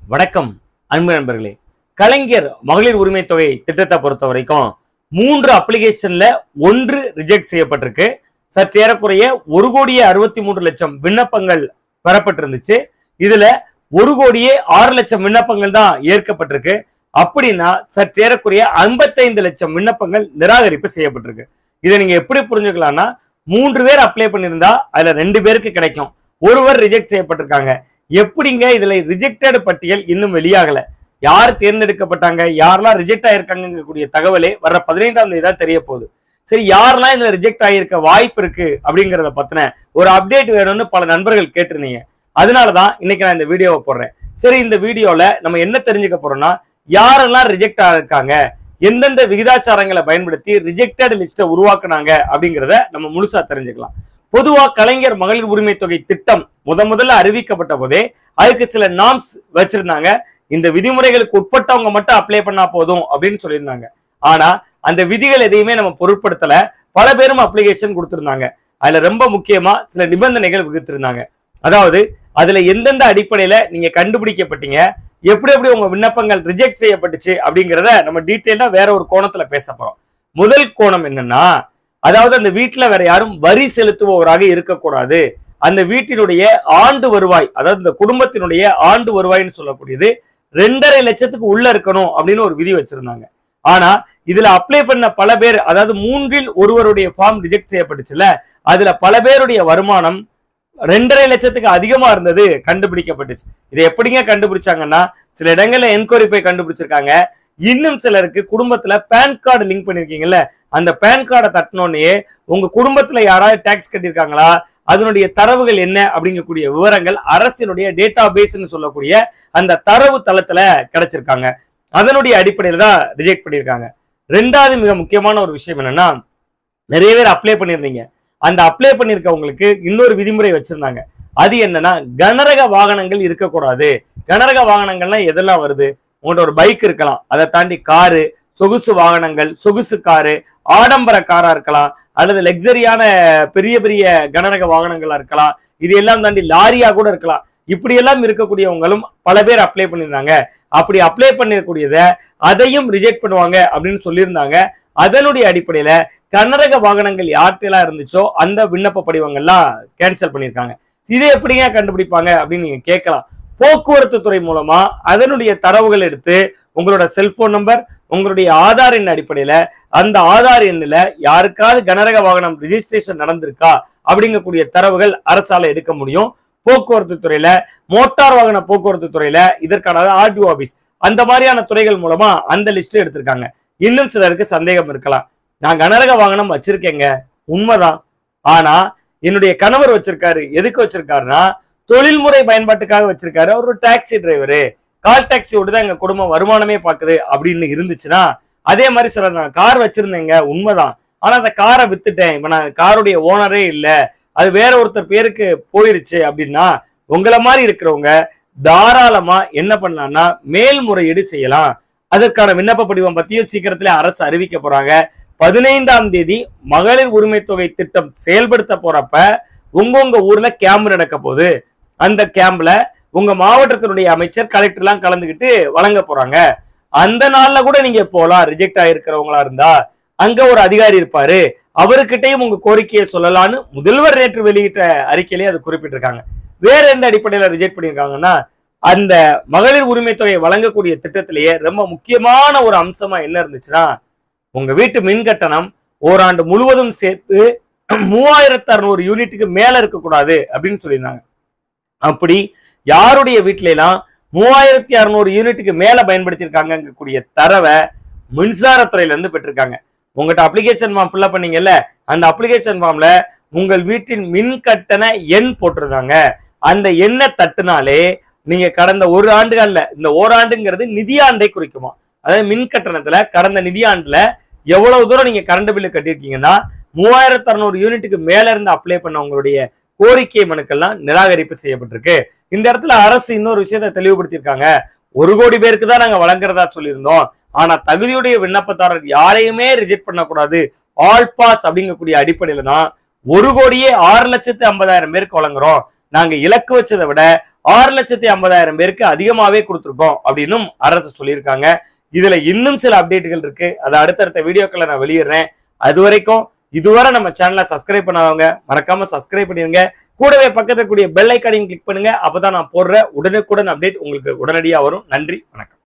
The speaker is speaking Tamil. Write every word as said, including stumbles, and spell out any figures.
வணக்கம் அன்பு நண்பர்களே. கலைஞர் மகளிர் உரிமை தொகை திட்டத்தை பொறுத்த வரைக்கும் மூன்று அப்ளிகேஷன்ல ஒன்று ரிஜெக்ட் செய்யப்பட்டிருக்கு. சற்று ஏறக்குறைய ஒரு கோடியே அறுபத்தி மூன்று லட்சம் விண்ணப்பங்கள் பெறப்பட்டிருந்துச்சு. இதுல ஒரு கோடியே ஆறு லட்சம் விண்ணப்பங்கள் தான் ஏற்கப்பட்டிருக்கு. அப்படின்னா சற்று ஏறக்குறைய ஐம்பத்தைந்து லட்சம் விண்ணப்பங்கள் நிராகரிப்பு செய்யப்பட்டிருக்கு. இதை நீங்க எப்படி புரிஞ்சுக்கலாம்னா, மூன்று பேர் அப்ளை பண்ணியிருந்தா அதுல ரெண்டு பேருக்கு கிடைக்கும், ஒருவர் ரிஜெக்ட் செய்யப்பட்டிருக்காங்க. எப்படிங்க இதுல ரிஜெக்டட் பட்டியல் இன்னும் வெளியாகல, யார் தேர்ந்தெடுக்கப்பட்டாங்க, யாரெல்லாம் ரிஜெக்ட் ஆயிருக்காங்க கூடிய தகவலே வர்ற பதினைந்தாம் தேதி தான் தெரிய போகுது. சரி, யாரெல்லாம் இதுல ரிஜெக்ட் ஆகியிருக்க வாய்ப்பு இருக்கு அப்படிங்கறத பத்தின ஒரு அப்டேட் வேணும்னு பல நண்பர்கள் கேட்டிருந்தீங்க. அதனாலதான் இன்னைக்கு நான் இந்த வீடியோவை போடுறேன். சரி, இந்த வீடியோல நம்ம என்ன தெரிஞ்சுக்க போறோம்னா, யாரெல்லாம் ரிஜெக்ட் ஆயிருக்காங்க, எந்தெந்த விகிதாச்சாரங்களை பயன்படுத்தி ரிஜெக்டட் லிஸ்ட உருவாக்குனாங்க அப்படிங்கிறத நம்ம முழுசா தெரிஞ்சுக்கலாம். பொதுவா கலைஞர் மகளிர் உரிமை தொகை திட்டம் முத முதல்ல அறிவிக்கப்பட்ட போதே அதுக்கு சில நார்ம்ஸ் வச்சிருந்தாங்க. இந்த விதிமுறைகளுக்கு உட்பட்டவங்க மட்டும் அப்ளை பண்ணா போதும் அப்படின்னு சொல்லியிருந்தாங்க. ஆனா அந்த விதிகள் எதையுமே நம்ம பொருட்படுத்தல. பல பேரும் அப்ளிகேஷன் கொடுத்திருந்தாங்க. அதுல ரொம்ப முக்கியமா சில நிபந்தனைகள் விதித்திருந்தாங்க. அதாவது அதுல எந்தெந்த அடிப்படையில நீங்க கண்டுபிடிக்கப்பட்டீங்க, எப்படி எப்படி உங்க விண்ணப்பங்கள் ரிஜெக்ட் செய்யப்பட்டுச்சு அப்படிங்கிறத நம்ம டீட்டெயிலா வேற ஒரு கோணத்துல பேச போறோம். முதல் கோணம் என்னன்னா, அதாவது அந்த வீட்டுல வேற யாரும் வரி செலுத்துபவராக இருக்கக்கூடாது. அந்த வீட்டினுடைய ஆண்டு வருவாய், அதாவது இந்த குடும்பத்தினுடைய ஆண்டு வருவாய்னு சொல்லக்கூடியது ரெண்டரை லட்சத்துக்கு உள்ள இருக்கணும் அப்படின்னு ஒரு விதி வச்சிருந்தாங்க. ஆனா இதுல அப்ளை பண்ண பல பேர், அதாவது மூன்றில் ஒருவருடைய ஃபார்ம் ரிஜெக்ட் செய்யப்பட்டுச்சுல, அதுல பல பேருடைய வருமானம் ரெண்டரை லட்சத்துக்கு அதிகமா இருந்தது கண்டுபிடிக்கப்பட்டுச்சு. இதை எப்படிங்க கண்டுபிடிச்சாங்கன்னா, சில இடங்கள்ல என்கொயரி போய் கண்டுபிடிச்சிருக்காங்க. இன்னும் சிலருக்கு குடும்பத்துல பேன் கார்டு லிங்க் பண்ணிருக்கீங்கல்ல, அந்த பேன் கார்டை தட்டினோடனே உங்க குடும்பத்துல யாராவது டாக்ஸ் கட்டியிருக்காங்களா, அதனுடைய தரவுகள் என்ன அப்படிங்கக்கூடிய விவரங்கள் அரசினுடைய டேட்டா பேஸ்ன்னு சொல்லக்கூடிய அந்த தரவு தளத்துல கிடைச்சிருக்காங்க. அதனுடைய அடிப்படையில தான் ரிஜெக்ட் பண்ணியிருக்காங்க. ரெண்டாவது மிக முக்கியமான ஒரு விஷயம் என்னன்னா, நிறைய பேர் அப்ளை பண்ணியிருந்தீங்க. அந்த அப்ளை பண்ணிருக்கவங்களுக்கு இன்னொரு விதிமுறை வச்சிருந்தாங்க. அது என்னன்னா, கனரக வாகனங்கள் இருக்கக்கூடாது. கனரக வாகனங்கள்லாம் எதெல்லாம் வருது, உங்கள்ட்ட ஒரு பைக் இருக்கலாம், அதை தாண்டி காரு, சொகுசு வாகனங்கள், சொகுசு காரு, ஆடம்பர காரா இருக்கலாம், அல்லது லக்ஸரியான பெரிய பெரிய கனரக வாகனங்களா இருக்கலாம், இது எல்லாம் தாண்டி லாரியா கூட இருக்கலாம். இப்படி எல்லாம் இருக்கக்கூடியவங்களும் பல பேர் அப்ளை பண்ணியிருந்தாங்க. அப்படி அப்ளை பண்ணிருக்கூடியத அதையும் ரிஜெக்ட் பண்ணுவாங்க அப்படின்னு சொல்லியிருந்தாங்க. அதனுடைய அடிப்படையில கனரக வாகனங்கள் யார்கிட்டலாம் இருந்துச்சோ அந்த விண்ணப்ப படிவங்கள்லாம் கேன்சல் பண்ணியிருக்காங்க. இதை எப்படிங்க கண்டுபிடிப்பாங்க அப்படின்னு நீங்க கேட்கலாம். போக்குவரத்து துறை மூலமா அதனுடைய தரவுகள் எடுத்து உங்களோட செல்போன் நம்பர், உங்களுடைய ஆதார் எண் அடிப்படையில அந்த ஆதார் எண்ணில யாருக்காவது கனரக வாகனம் ரிஜிஸ்ட்ரேஷன் நடந்திருக்கா அப்படிங்கக்கூடிய தரவுகள் அரசால எடுக்க முடியும். போக்குவரத்து துறையில, மோட்டார் வாகன போக்குவரத்து துறையில இதற்கான ஆர்டிஓ ஆபீஸ், அந்த மாதிரியான துறைகள் மூலமா அந்த லிஸ்ட் எடுத்திருக்காங்க. இன்னும் சிலருக்கு சந்தேகம் இருக்கலாம், நான் கனரக வாகனம் வச்சிருக்கேங்க, உண்மைதான், ஆனா என்னுடைய கணவர் வச்சிருக்காரு. எதுக்கு வச்சிருக்காருன்னா, தொழில்முறை பயன்பாட்டுக்காக வச்சிருக்காரு. அவர் ஒரு டாக்ஸி டிரைவரு, கால் டாக்ஸி ஓட்டுதான் எங்க குடும்பம் வருமானமே பாக்குது அப்படின்னு இருந்துச்சுன்னா, அதே மாதிரி சில நான் கார் வச்சிருந்தேங்க, உண்மைதான், ஆனா அந்த காரை வித்துட்டேன், இப்ப நான் காருடைய ஓனரே இல்ல, அது வேற ஒருத்தர் பேருக்கு போயிருச்சு அப்படின்னா, உங்களை மாதிரி இருக்கிறவங்க தாராளமா என்ன பண்ணலாம்னா மேல்முறையீடு செய்யலாம். அதற்கான விண்ணப்ப படிவம் பத்தியும் சீக்கிரத்திலே அரசு அறிவிக்க போறாங்க. பதினைந்தாம் தேதி மகளிர் உரிமை தொகை திட்டம் செயல்படுத்த போறப்ப உங்க உங்க ஊர்ல கேம்ப் நடக்க போகுது. அந்த கேம்ப்ல உங்க மாவட்டத்தினுடைய அமைச்சர், கலெக்டர் எல்லாம் கலந்துகிட்டு வழங்க போறாங்க. அந்த நாள்ல கூட நீங்க போலாம். ரிஜெக்ட் ஆயிருக்கிறவங்களா இருந்தா அங்க ஒரு அதிகாரி இருப்பாரு, அவர்கிட்டையும் உங்க கோரிக்கையை சொல்லலான்னு முதல்வர் நேற்று வெளியிட்ட அறிக்கையிலேயே அது குறிப்பிட்டிருக்காங்க. வேற எந்த அடிப்படையில ரிஜெக்ட் பண்ணியிருக்காங்கன்னா, அந்த மகளிர் உரிமை தொகை வழங்கக்கூடிய திட்டத்திலேயே ரொம்ப முக்கியமான ஒரு அம்சமா என்ன இருந்துச்சுன்னா, உங்க வீட்டு மின் கட்டணம் ஓராண்டு முழுவதும் சேர்த்து மூவாயிரத்தி அறுநூறு யூனிட்டுக்கு மேல இருக்கக்கூடாது அப்படின்னு சொல்லியிருந்தாங்க. அப்படி யாருடைய வீட்டுல எல்லாம் மூவாயிரத்தி அறுநூறு யூனிட்டுக்கு மேல பயன்படுத்தியிருக்காங்க கூடிய தரவை மின்சாரத்துறையில இருந்து பெற்றிருக்காங்க. உங்கள்கிட்ட அப்ளிகேஷன் ஃபார்ம் ஃபில்அப் பண்ணீங்கல்ல, அந்த அப்ளிகேஷன் ஃபார்ம்ல உங்கள் வீட்டின் மின் கட்டண எண் போட்டிருந்தாங்க. அந்த எண்ணை தட்டுனாலே நீங்க கடந்த ஒரு ஆண்டுகள்ல, இந்த ஓராண்டுங்கிறது நிதியாண்டை குறிக்குமா, அதாவது மின் கட்டணத்துல கடந்த நிதியாண்டுல எவ்வளவு தூரம் நீங்க கரண்ட் பில்லு கட்டியிருக்கீங்கன்னா, மூவாயிரத்தி அறுநூறு யூனிட்டுக்கு மேல இருந்து அப்ளை பண்ண உங்களுடைய கோரிக்கை மனுக்கள்லாம் நிராகரிப்பு செய்யப்பட்டிருக்கு. இந்த இடத்துல அரசு இன்னொரு விஷயத்தை தெளிவுபடுத்தியிருக்காங்க. ஒரு கோடி பேருக்கு தான் நாங்க வழங்குறதா சொல்லியிருந்தோம், ஆனா தகுதியுடைய விண்ணப்பதாரர் யாரையுமே ரிஜெக்ட் பண்ணக்கூடாது, ஆல் பாஸ் அப்படிங்கக்கூடிய அடிப்படையில தான் ஒரு கோடியே ஆறு லட்சத்து ஐம்பதாயிரம் பேருக்கு வழங்குறோம். நாங்க இலக்கு வச்சதை விட ஆறு லட்சத்தி ஐம்பதாயிரம் பேருக்கு அதிகமாவே கொடுத்துருக்கோம் அப்படின்னு அரசு சொல்லியிருக்காங்க. இதுல இன்னும் சில அப்டேட்டுகள் இருக்கு. அதை அடுத்தடுத்த வீடியோக்களை நான் வெளியிடுறேன். அது வரைக்கும் இதுவரை நம்ம சேனலை சப்ஸ்கிரைப் பண்ணாதவங்க மறக்காம சப்ஸ்கிரைப் பண்ணிருங்க. கூடவே பக்கத்துல கூடிய பெல் ஐக்கானையும் கிளிக் பண்ணுங்க. அப்பதான் நான் போடுற உடனுக்குடன் அப்டேட் உங்களுக்கு உடனடியாக வரும். நன்றி, வணக்கம்.